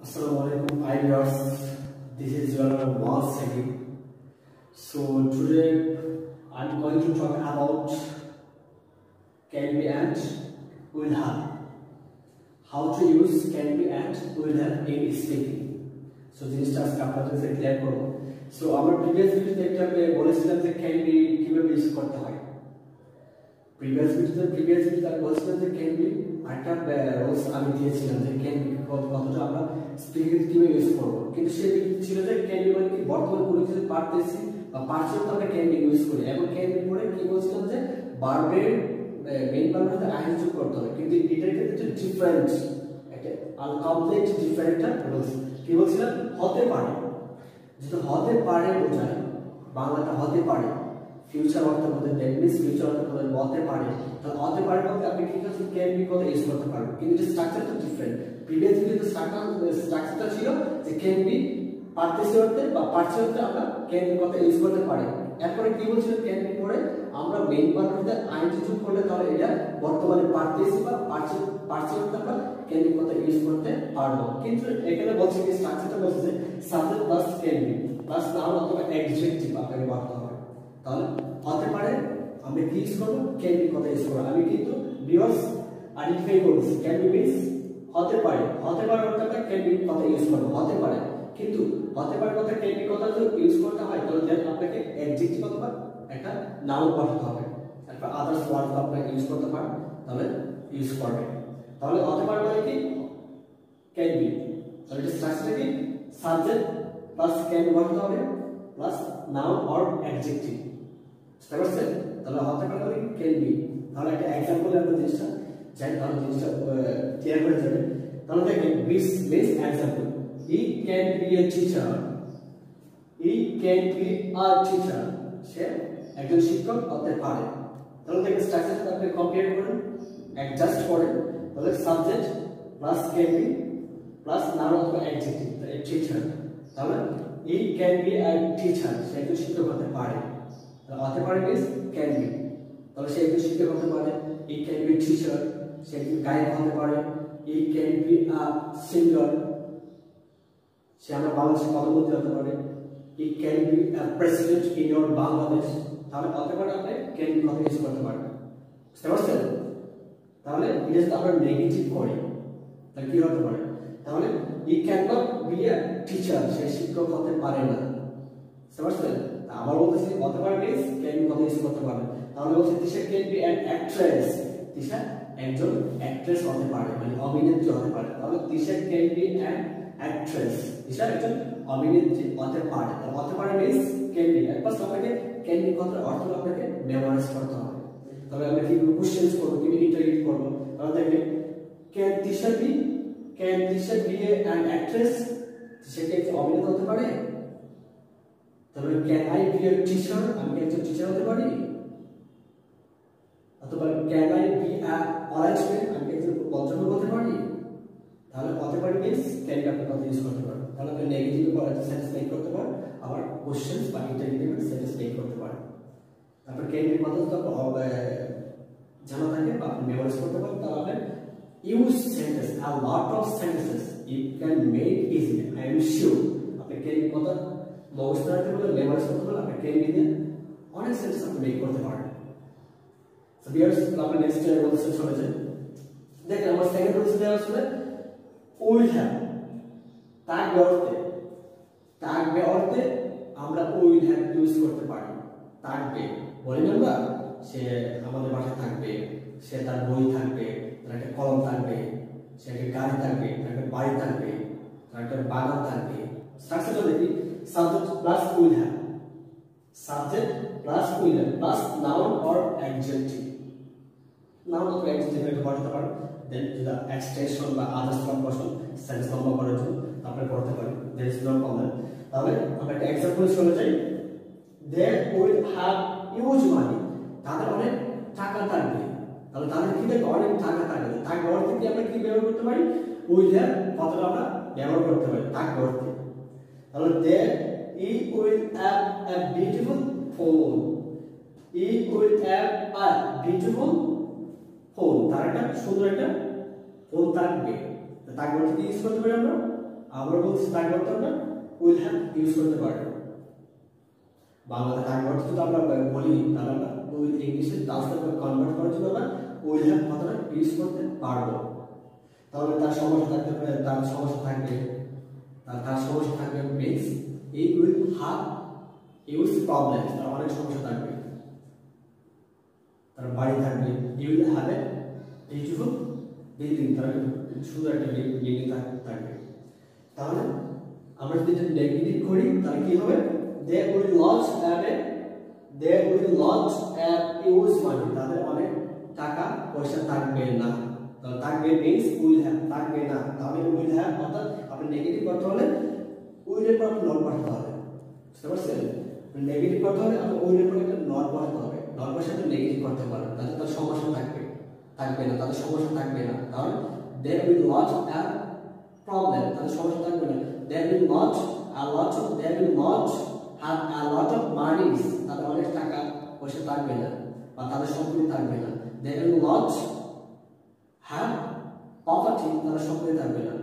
Assalamualaikum, hi viewers. This is your once again. So today I'm going to talk about can be and will have. How to use can be and will have in speaking. So জিনিসটা আজকে আপনাদের সাথে clear করব। So আমরা previous ভিডিওতে একটা বলেছিলাম যে can be কিভাবে ইউজ করতে হয়। প্রিভিয়াস ভিডিওতে আমি বলেছিলাম যে can be একটা রোলস আমি দিয়েছিলাম যে can be কতটা আমরা স্পিকিং কিভাবে ইউজ করব। কিন্তু সেই ছিল যে can be মানে কি বর্তমান কোনো কিছু পারতেছি বা পারছি তো আমরা can be ইউজ করি। এবং can be পরে কি বলছিলাম যে ভার্বের মেইন ভার্বের সাথে আইএনজি যোগ করতে হবে। কিন্তু এটার ক্ষেত্রে ডিফারেন্ট একটা কমপ্লিট ডিফারেন্ট রোলস। কি বলছিলাম হতে পারে, যেটা হতে পারে বোঝায় বাংলাটা হতে পারে ফিউচার অর্থ বলতে দ্যাট মিন্স ফিউচার অর্থ বলতে হতে পারে। তাহলে হতে পারে বলতে আপনি কি করতে ক্যান বি কথা ইউজ করতে পারবেন, কিন্তু এটা স্ট্রাকচারটা ডিফারেন্ট। প্রিভিয়াস ভিডিওতে স্ট্রাকচারটা ছিল যে ক্যান বি পারতেছি অর্থে বা পারছি অর্থে আমরা ক্যান বি কথা ইউজ করতে পারি। এরপরে কি বলছিল ক্যান বি পরে আমরা মেইন ভার্বটাতে আইএনজি যোগ করলে তাহলে এটা বর্তমানে পারতেছি বা পারছি অর্থে আমরা ক্যান বি কথা ইউজ করতে পারবো। কিন্তু এখানে বলছে কি স্ট্রাকচারটা বলছে যে subject plus can be plus noun অথবা অ্যাডজেক্টিভ আপনাকে বলতে হবে। তাহলে হতে পারে আমরা কি ইউজ করব ক্যান বি কথা ইউজ করব। আমি কিন্তু ভিউয়ার্স আইডেন্টিফাই করছি ক্যান বি মিন্স হতে পারে, হতে পারে অর্থটা ক্যান বি কথা ইউজ করব হতে পারে। কিন্তু হতে পারে কথা ক্যান বি কথা যদি ইউজ করতে হয় তাহলে দেন আপনাকে অ্যাডজেক্টিভ অথবা একটা নাউন বসাতে হবে। তারপর আদার্স ওয়ার্ড আপনি ইউজ করতে পারেন তাহলে ইউজ করবেন। তাহলে হতে পারে মানে কি ক্যান বি, তাহলে এটা স্ট্রাকচার কি সাবজেক্ট প্লাস ক্যান বি বসাতে হবে প্লাস নাউন অর অ্যাডজেক্টিভ। বুঝতে পারছেন? তাহলে হতে পারে মানে ক্যান বি। তাহলে একটা एग्जांपल আমরা জিনিসটা জানি, তাহলে জিনিসটা ক্লিয়ার হয়ে যাবে। তাহলে দেখেন this example he can be a teacher, he can be a teacher, সে একজন শিক্ষক হতে পারে। তাহলে দেখেন স্ট্রাকচারটা আপনি কম্পেয়ার করেন অ্যাডজাস্ট করেন, তাহলে subject plus can be plus noun অথবা অ্যাডজেক্টিভ টিচার। তাহলে he can be a teacher, সে একজন শিক্ষক হতে পারে। তাহলে হতে পারে মিন্স ক্যান বি, তাহলে সে একজন শিক্ষক হতে পারে। he can be a teacher, সে একজন গায়ক হতে পারে। he can be a singer, সে আমরা বাংলাদেশের প্রধানমন্ত্রী হতে পারে। he can be a president in your Bangladesh, তাহলে হতে পারে আপনি ক্যান বি কথা ইউজ করতে পারবেন। বুঝতে পারছেন? তাহলে এটা যদি আমরা নেগেটিভ করি তাহলে কি হতে পারে? তাহলে he cannot be a teacher, সে শিক্ষক হতে পারে না। বুঝতে পারছেন? আবার বলতেছি হতে পারে মিন্স ক্যান বি কথা ইউজ করতে পারবে। তাহলে বলছে Tisha can be an actress, Tisha একজন অ্যাক্ট্রেস হতে পারে মানে অভিনেত্রী হতে পারে। তাহলে Tisha can be an actress, Tisha একজন অভিনেত্রী হতে পারে। তাহলে হতে পারে মিন্স ক্যান বি। একবার আপনাকে ক্যান বি কথার অর্থ আপনাকে মেমোরাইজ করতে হবে। তবে আমরা কি কোশ্চেনস করব, কি ইন্টারভিউ করব। তাহলে দেখেন can Tisha be an actress, Tisha কি একজন অভিনেত্রী হতে পারে? তাহলে can I be a teacher, আমি কি একজন টিচার হতে পারি? অথবা can I be a polite man, আমি একজন ভদ্রলোক হতে পারি? তাহলে হতে পারি মিন্স ক্যান বি আপনি কথা ইউজ করতে পারেন। তাহলে আপনি নেগেটিভ পরে স্যাটিসফাই করতে পারেন, আবার কোশ্চেনস বা ইন্টারভিউ স্যাটিসফাই করতে পারেন। তারপর ক্যান বি কথা যদি আপনি জানা থাকে বা আপনি মেমোরাইজ করতে পারেন তাহলে আপনি use sentence a lot of sentences you can make easily. I am sure আপনি ক্যান বি কথা মুখস্থ রাখতে পারলে মেমোরাইজ করতে পারলে আপনি ক্যান বি দিয়ে অনেক সেন্টেন্স আপনি মেক করতে পারেন। সো ভিউয়ার্স আমরা নেক্সট রুলসে চলে যাই। দেখেন আমার সেকেন্ড রুলস দেওয়া আছে উইল হ্যাভ। থাকবে অর্থে আমরা উইল হ্যাভ ইউজ করতে পারি। থাকবে বলি না আমরা, সে আমাদের বাসায় থাকবে, সে তার বই থাকবে, তার একটা কলম থাকবে, সে একটা গাড়ি থাকবে, তার একটা বাড়ি থাকবে, তার একটা বাগান থাকবে। স্ট্রাকচারটা দেখি subject plus will have, subject plus will have plus noun or adjective. Noun অথবা অ্যাডজেক্টিভ একটা বসাতে পারো, দেন যদি এক্সটেনশন বা আদার্স ফর্ম বসান সেন্টেন্স লম্বা করার জন্য আপনারা করতে পারেন, দেয়ার ইজ নো প্রবলেম। তাহলে আমরা একটা एग्जांपल চলে যাই। They will have huge money, তাদের অনেক টাকা থাকবে। তাহলে তাদের কি থাকবে? অনেক টাকা থাকবে। থাকবে অর্থে কি আমরা কি ব্যবহার করতে পারি? উইল হ্যাভ কথাটা আমরা ব্যবহার করতে পারি থাকবে অর্থে। তাহলে they he will have a beautiful phone, he will have a beautiful phone, তার একটা সুন্দর একটা ফোন থাকবে। থাকবে অর্থে কি ইউজ করতে পারি আমরা? আমরা বলছি তাকে করতে না উইল হ্যাভ ইউজ করতে পারে বাংলাতে তাকে করতে যদি আমরা বলি তাহলে আমরা উইল ইংলিশে ট্রান্সলেট করে কনভার্ট করার জন্য আমরা উইল হ্যাভ কথাটা ইউজ করতে পারবো তাহলে তার সমস্যা থাকতে পারে তার সমস্যা থাকবে তার সমস্যা থাকবে means he will have use problems তার অনেক সমস্যা থাকবে তার বাড়ি থাকবে you will have a beautiful building তার সুন্দর একটা বিল্ডিং থাকবে তাহলে আমরা যদি এটা নেগেটিভ করি তাহলে কি হবে they will not have use money তাদের অনেক টাকা পয়সা থাকবে না তাহলে থাকবে means will have থাকবে না তাহলে will have অর্থাৎ আপনি নেগেটিভ করতে হলে will এর পর নট বসাতে হবে বুঝতে পারছেন নেগেটিভ করতে হলে আপনি will এর পর একটা নট বসাতে হবে নট বসাতে নেগেটিভ করতে পারেন তাহলে তার সমস্যা থাকবে না তাদের সমস্যা থাকবে না তাহলে they will not have problem তাদের সমস্যা থাকবে না they will not have a lot of money তাদের অনেক টাকা পয়সা থাকবে না বা তাদের সম্পত্তি থাকবে না they will not have property তাদের সম্পত্তি থাকবে না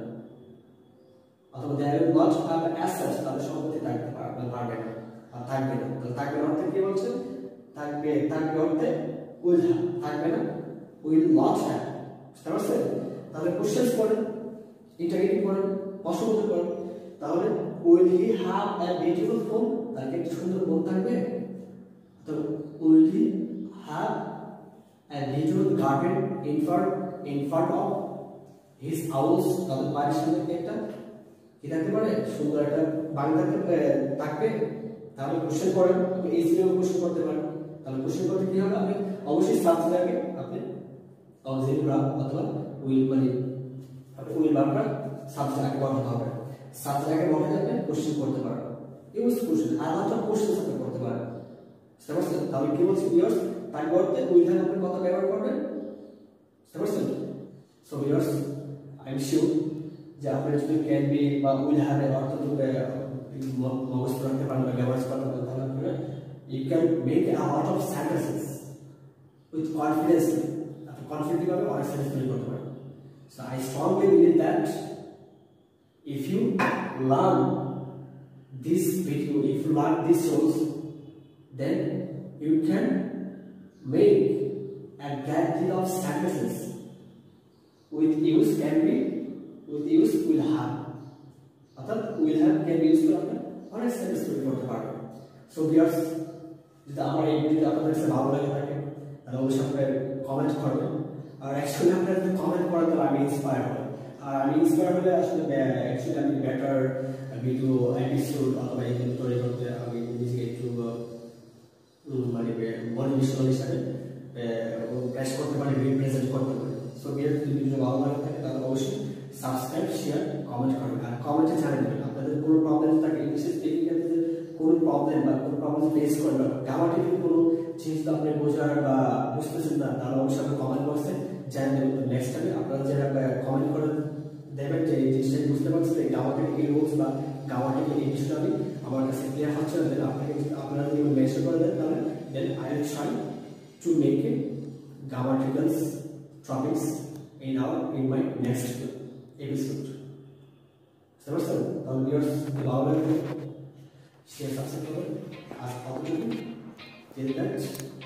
অথবা they will not have assets তাদের সম্পত্তি থাকতে পারবে না আর থাকবে না তো থাকবে না অর্থে কি বলছে থাকবে অর্থে will have থাকবে না will not have বুঝতে পারছেন তাহলে কোশ্চেন করেন ইন্টারোগেটিভ করেন প্রশ্ন করেন তাহলে will he have a beautiful phone তার কি সুন্দর ফোন থাকবে তো will he have a beautiful garden in front of his house তাদের বাড়ির সামনে একটা কি থাকতে পারে সুন্দর একটা বাড়ি থাকবে তাহলে কোশ্চেন করেন আপনি ইজিলি কোশ্চেন করতে পারেন তাহলে কোশ্চেন করতে কি হবে আপনি অবশ্যই সাবজেক্ট আগে আপনি অক্সিলারি ভার্ব অথবা will মানে আপনি will ভার্বটা সাবজেক্ট আগে বসাতে হবে সাবজেক্ট আগে বসাতে আপনি কোশ্চেন করতে পারবেন ইউজ কোশ্চেন আলাদা কোশ্চেন আপনি করতে পারবেন বুঝতে পারছেন তাহলে কি বলছি ভিউয়ার্স তাই করতে উইল হ্যাভ আপনি কত ব্যবহার করবেন বুঝতে পারছেন so viewers I am sure যে আপনি যদি ক্যান বি বা উইল হ্যাভ এর অর্থ মগজ রাখতে পারেন বা ব্যবহার করতে পারেন তাহলে আপনি you can make a lot of sentences with confidence আপনি কনফিডেন্ট ভাবে অনেক সেন্টেন্স তৈরি করতে পারেন so I strongly believe that if you learn this video, if you learn these rules, then you can make a great deal of sentences with use can be with use will have অর্থাৎ will have can be used করে অনেক sentence তৈরি করতে পারবেন so viewers যদি আমার এই ভিডিওটা আপনাদের কাছে ভালো লাগে থাকে তাহলে অবশ্যই আপনারা কমেন্ট করবেন আর অ্যাকচুয়ালি আপনারা যদি কমেন্ট করেন তাহলে আমি ইন্সপায়ার হব আর আমি ইন্সপায়ার হলে আসলে অ্যাকচুয়ালি আমি বেটার ভিডিও এপিসোড অথবা এই তৈরি করতে আমি নিজেকে একটু মানে মোটিভেশনাল হিসাবে প্রেস করতে পারি রিপ্রেজেন্ট করতে পারি সো যদি ভিডিও ভালো লাগে থাকে তাহলে অবশ্যই সাবস্ক্রাইব শেয়ার কমেন্ট করবেন আর কমেন্টে জানিয়ে দেবেন আপনাদের কোনো প্রবলেম থাকে ইংলিশে স্পিকিং ক্ষেত্রে কোনো প্রবলেম বা কোনো প্রবলেম ফেস করবেন গ্রামাটিক্যাল কোনো জিনিস আপনি বোঝার বা বুঝতেছেন না তাহলে অবশ্যই আপনি কমেন্ট বক্সে জানিয়ে দেবেন নেক্সট টাইমে আপনারা যারা কমেন্ট করে দেবেন যে এই জিনিসটা বুঝতে পারছেন এই গ্রামাটিক্যাল এই রুলস বা গ্রামাটিক্যাল এই বিষয়টা আমি আমার কাছে ক্লিয়ার হচ্ছে না দেন আপনারা যদি মেনশন করে দেন তাহলে then I will try to make it grammatical topics in my next episode. So, our viewers, share, subscribe, ask opportunity. Till that.